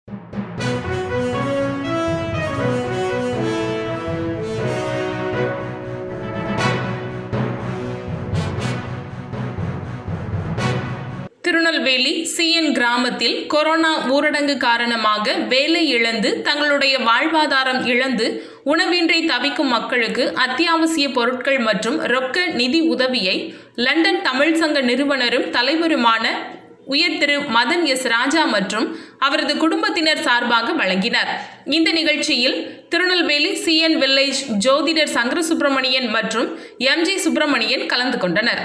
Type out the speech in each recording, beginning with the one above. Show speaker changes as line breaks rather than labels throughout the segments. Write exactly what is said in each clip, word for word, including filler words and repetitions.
Tirunelveli CN கிராமத்தில் corona ஊரடங்கு காரணமாக வேலை இழந்து தங்களுடைய வாழ்வாதாரம் இழந்து உணவின்றி தவிக்கும் மக்களுக்கு அத்தியாவசிய பொருட்கள் மற்றும் ரொக்க நிதி உதவியை லண்டன் தமிழ் சங்க நிறுவனரும் தலைவருமான உயர் திரு மதன் எஸ் ராஜா மற்றும் அவரது குடும்பத்தினர் சார்பாக வழங்கினர். இந்த நிகழ்ச்சியில் திருநெல்வேலி சிஎன் வில்லேஜ் ஜோதிடர் சங்கர சுப்பிரமணியன் மற்றும் எம் ஜி சுப்பிரமணியன் கலந்து கொண்டனர்.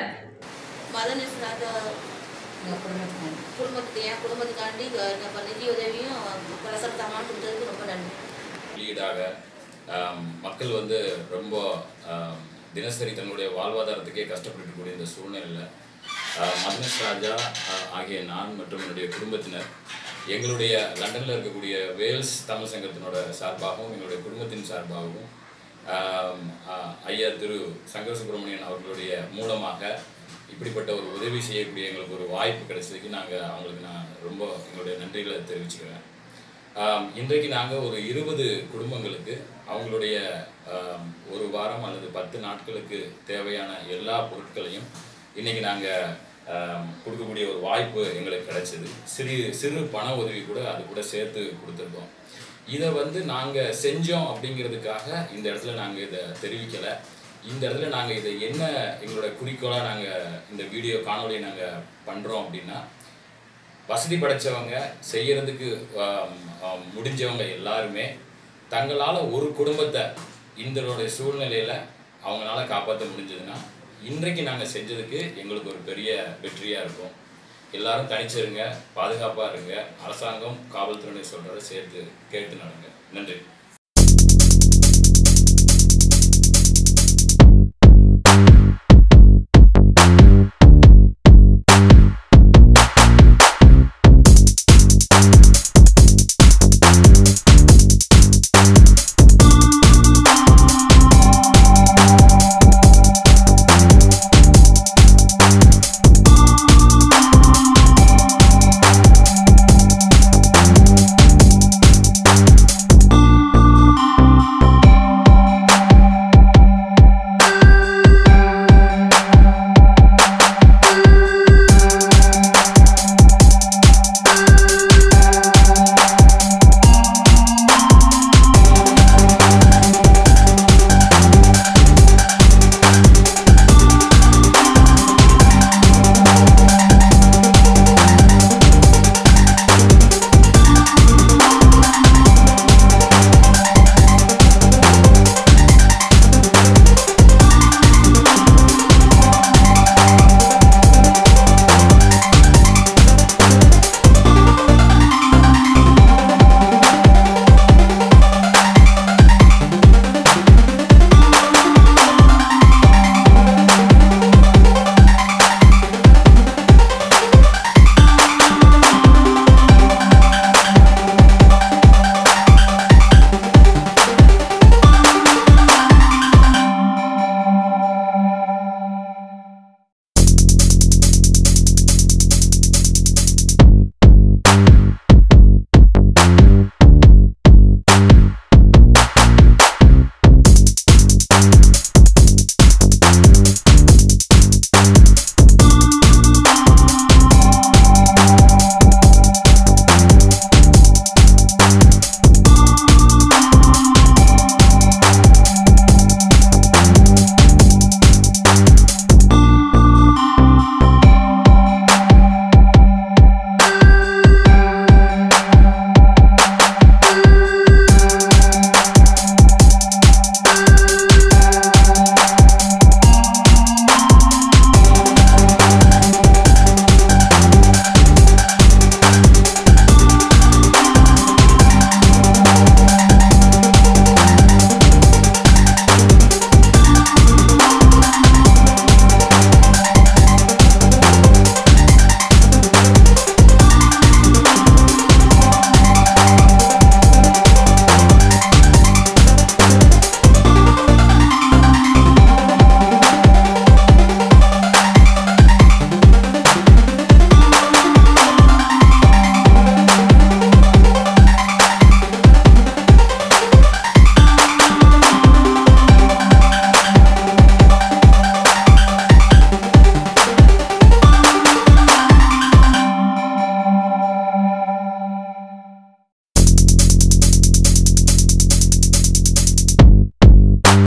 குடும்பத்துக்கு என் குடும்பத்துக்காண்டி நிதி உதவியும் பலசர சாமான் கொடுத்ததுக்கு ரொம்ப நன்றி.
லீடாக மக்கள் வந்து ரொம்ப தினசரி தன்னுடைய வாழ்வாதாரத்துக்கே கஷ்டப்பட்டுக்கூடிய இந்த சூழ்நிலையில் மதன் ராஜா ஆகிய நான் மற்றும் என்னுடைய குடும்பத்தினர் எங்களுடைய லண்டனில் இருக்கக்கூடிய வேல்ஸ் தமிழ் சங்கத்தினோட சார்பாகவும் எங்களுடைய குடும்பத்தின் சார்பாகவும் ஐயா திரு சங்கர சுப்பிரமணியன் அவர்களுடைய மூலமாக இப்படிப்பட்ட ஒரு உதவி செய்யக்கூடிய எங்களுக்கு ஒரு வாய்ப்பு கிடைச்சதுக்கு நாங்கள் அவங்களுக்கு நான் ரொம்ப எங்களுடைய நன்றிகளை தெரிவிச்சுக்கிறேன். இன்றைக்கு நாங்கள் ஒரு இருபது குடும்பங்களுக்கு அவங்களுடைய ஒரு வாரம் அல்லது பத்து நாட்களுக்கு தேவையான எல்லா பொருட்களையும் இன்றைக்கி நாங்கள் கொடுக்கக்கூடிய ஒரு வாய்ப்பு எங்களுக்கு கிடைச்சிது. சிறு சிறு பண உதவி கூட அது கூட சேர்த்து கொடுத்துருக்கோம். இதை வந்து நாங்கள் செஞ்சோம் அப்படிங்கிறதுக்காக இந்த இடத்துல நாங்கள் இதை தெரிவிக்கலை. இந்த இடத்துல நாங்கள் இதை என்ன எங்களோட குறிக்கோளாக நாங்கள் இந்த வீடியோ காணொலியை நாங்கள் பண்ணுறோம் அப்படின்னா, வசதி படைத்தவங்க செய்கிறதுக்கு முடிஞ்சவங்க எல்லாருமே தங்களால் ஒரு குடும்பத்தை இந்தோடைய சூழ்நிலையில் அவங்களால காப்பாற்ற முடிஞ்சதுன்னா இன்றைக்கு நாங்கள் செஞ்சதுக்கு எங்களுக்கு ஒரு பெரிய வெற்றியாக இருக்கும். எல்லாரும் தனிச்சிருங்க, பாதுகாப்பாக இருங்க, அரசாங்கம் காவல்துறையினை சொல்கிறத சேர்த்து கேட்டு நடங்க. நன்றி.